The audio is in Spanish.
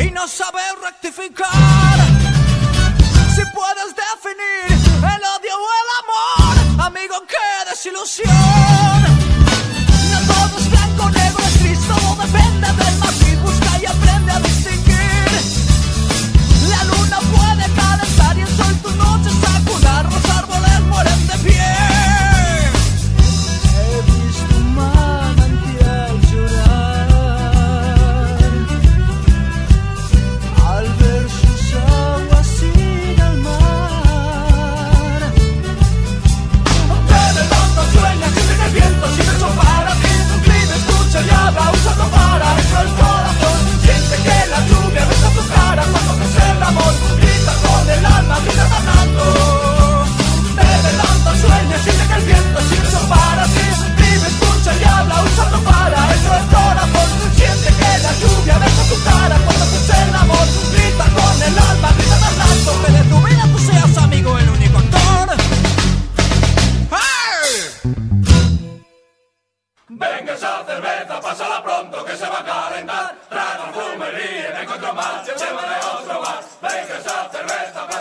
y no sabes rectificar. Si puedes definir el odio o el amor, amigo, qué desilusión. No todo es blanco, negro, es gris, todo depende del matiz. Busca y aprende a distinguir. La luna puede calentar y el sol tu noche sacudir. Los árboles mueren de pie. He visto un manantial llorar al ver sus aguas ir al mar. Te levantas, sueñas, sientes que el viento siempre son para ti. Vive, escucha y habla, usando para dentro el corazón. Siente que la lluvia besa tu cara cuando crece el amor. Grita con el alma, grita ganando. Te levantas, sueñas, siente que el viento siempre son para ti. Vive, escucha y habla, usando para dentro el corazón. Siente que la lluvia besa tu cara cuando crece el amor. Grita con el alma, grita ganando. Que de tu vida tú seas, amigo, el único actor. ¡Hey! Venga esa cerveza, pásala pronto que se va a calentar. Traga un fume, ríe, me encuentro mal, llévame otro más. Venga esa cerveza,